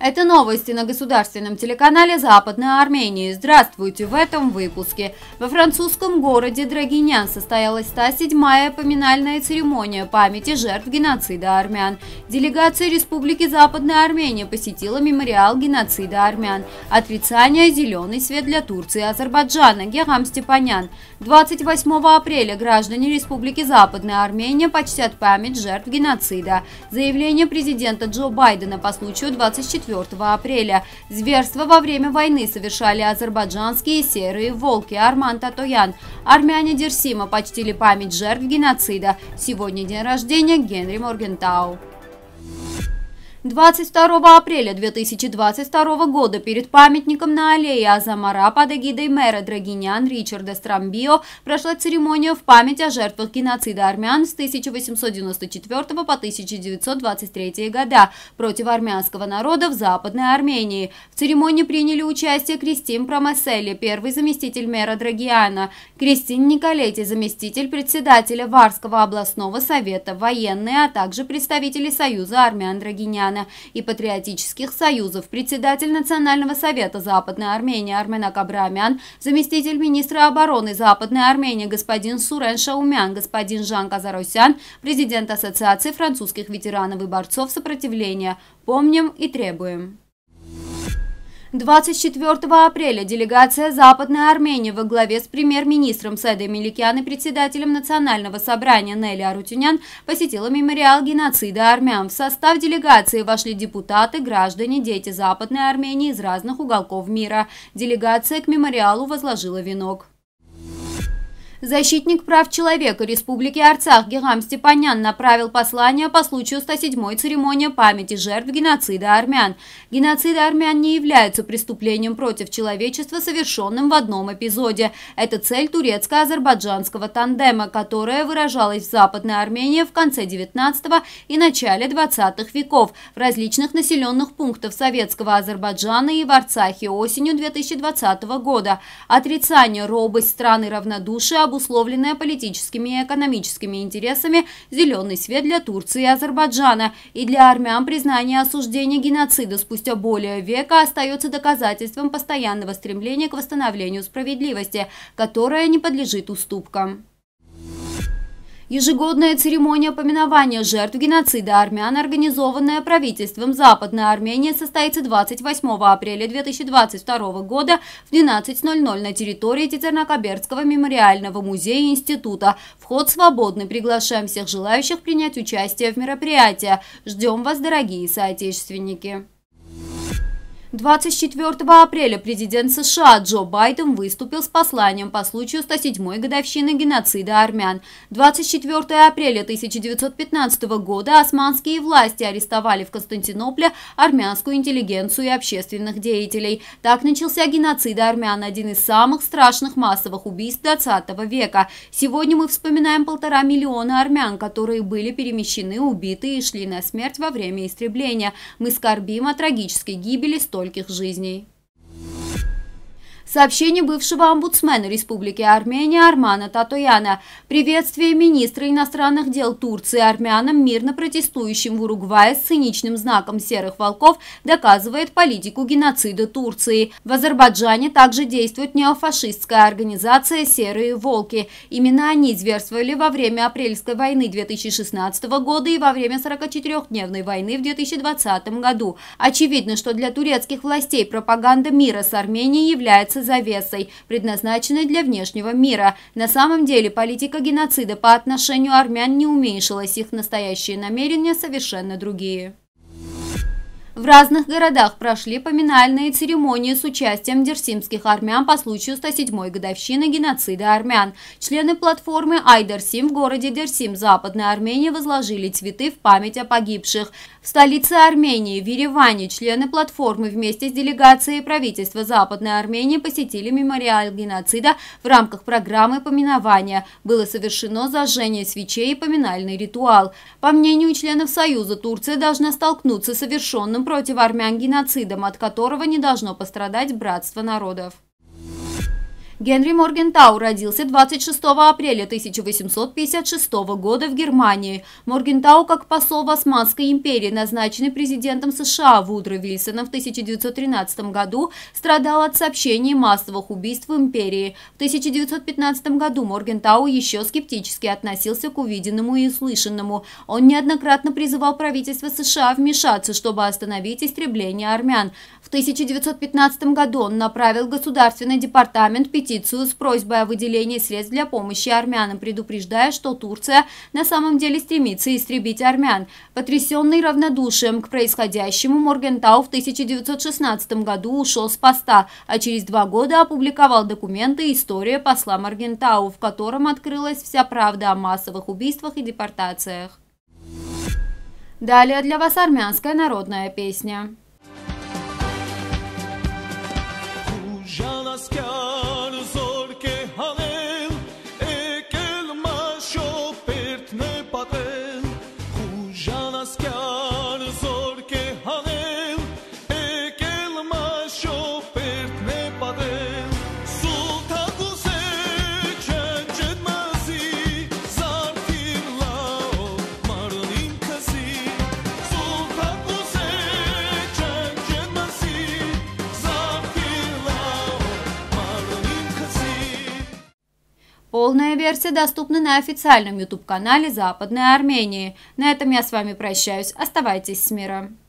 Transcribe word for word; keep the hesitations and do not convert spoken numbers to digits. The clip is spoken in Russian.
Это новости на государственном телеканале Западной Армении. Здравствуйте в этом выпуске. Во французском городе Драгинян состоялась ста седьмая поминальная церемония памяти жертв геноцида армян. Делегация Республики Западная Армения посетила мемориал геноцида армян. Отрицание, зеленый свет для Турции и Азербайджана. Герам Степанян. двадцать восьмого апреля граждане Республики Западная Армения почтят память жертв геноцида. Заявление президента Джо Байдена по случаю двадцать четвёртого апреля. Зверства во время войны совершали азербайджанские серые волки. Арман Татоян. Армяне Дерсима почтили память жертв геноцида. Сегодня день рождения Генри Моргентау. двадцать второго апреля две тысячи двадцать второго года перед памятником на аллее Азамара под эгидой мэра Драгинян Ричарда Страмбио прошла церемония в память о жертвах геноцида армян с тысяча восемьсот девяносто четвёртого по тысяча девятьсот двадцать третий года против армянского народа в Западной Армении. В церемонии приняли участие Кристин Промеселли, первый заместитель мэра Драгиана, Кристин Николетти, заместитель председателя Варского областного совета, военные, а также представители Союза армян Драгиняна и патриотических союзов, председатель Национального совета Западной Армении Арменак Абрамян, заместитель министра обороны Западной Армении господин Сурен Шаумян, господин Жан Казаросян, президент Ассоциации французских ветеранов и борцов сопротивления. Помним и требуем. двадцать четвёртого апреля делегация Западной Армении во главе с премьер-министром Седой Меликян и председателем Национального собрания Нелли Арутюнян посетила мемориал геноцида армян. В состав делегации вошли депутаты, граждане, дети Западной Армении из разных уголков мира. Делегация к мемориалу возложила венок. Защитник прав человека Республики Арцах Герам Степанян направил послание по случаю ста седьмой церемонии памяти жертв геноцида армян. Геноцид армян не является преступлением против человечества, совершенным в одном эпизоде. Это цель турецко-азербайджанского тандема, которая выражалась в Западной Армении в конце девятнадцатого и начале двадцатых веков в различных населенных пунктах советского Азербайджана и в Арцахе осенью две тысячи двадцатого года. Отрицание, робость страны, равнодушие, обусловленная политическими и экономическими интересами, зеленый свет для Турции и Азербайджана, и для армян признание осуждения геноцида спустя более века остается доказательством постоянного стремления к восстановлению справедливости, которая не подлежит уступкам. Ежегодная церемония поминования жертв геноцида армян, организованная правительством Западной Армении, состоится двадцать восьмого апреля две тысячи двадцать второго года в двенадцать ноль ноль на территории Тетернокобердского мемориального музея и института. Вход свободный. Приглашаем всех желающих принять участие в мероприятии. Ждем вас, дорогие соотечественники. двадцать четвёртого апреля президент США Джо Байден выступил с посланием по случаю ста седьмой годовщины геноцида армян. двадцать четвёртого апреля тысяча девятьсот пятнадцатого года османские власти арестовали в Константинополе армянскую интеллигенцию и общественных деятелей. Так начался геноцид армян, один из самых страшных массовых убийств двадцатого века. Сегодня мы вспоминаем полтора миллиона армян, которые были перемещены, убиты и шли на смерть во время истребления. Мы скорбим о трагической гибели стольких жизней. Сообщение бывшего омбудсмена Республики Армения Армана Татояна. Приветствие министра иностранных дел Турции армянам, мирно протестующим в Уругвае с циничным знаком серых волков, доказывает политику геноцида Турции. В Азербайджане также действует неофашистская организация «Серые волки». Именно они зверствовали во время апрельской войны две тысячи шестнадцатого года и во время сорокачетырёхдневной войны в две тысячи двадцатом году. Очевидно, что для турецких властей пропаганда мира с Арменией является завесой, предназначенной для внешнего мира. На самом деле политика геноцида по отношению армян не уменьшилась, их настоящие намерения совершенно другие. В разных городах прошли поминальные церемонии с участием дерсимских армян по случаю ста седьмой годовщины геноцида армян. Члены платформы «Ай-Дерсим» в городе Дерсим, Западной Армении, возложили цветы в память о погибших. В столице Армении, в Ереване, члены платформы вместе с делегацией правительства Западной Армении посетили мемориал геноцида в рамках программы поминования. Было совершено зажжение свечей и поминальный ритуал. По мнению членов Союза, Турция должна столкнуться с совершенным против армян геноцидом, от которого не должно пострадать братство народов. Генри Моргентау родился двадцать шестого апреля тысяча восемьсот пятьдесят шестого года в Германии. Моргентау, как посол в Османской империи, назначенный президентом США Вудро Вильсоном в тысяча девятьсот тринадцатом году, страдал от сообщений массовых убийств в империи. В тысяча девятьсот пятнадцатом году Моргентау еще скептически относился к увиденному и услышанному. Он неоднократно призывал правительство США вмешаться, чтобы остановить истребление армян. В тысяча девятьсот пятнадцатом году он направил в Государственный департамент петицию с просьбой о выделении средств для помощи армянам, предупреждая, что Турция на самом деле стремится истребить армян. Потрясенный равнодушием к происходящему, Моргентау в тысяча девятьсот шестнадцатом году ушел с поста, а через два года опубликовал документы «История посла Моргентау», в котором открылась вся правда о массовых убийствах и депортациях. Далее для вас армянская народная песня. Полная версия доступна на официальном YouTube-канале Западной Армении. На этом я с вами прощаюсь. Оставайтесь с миром.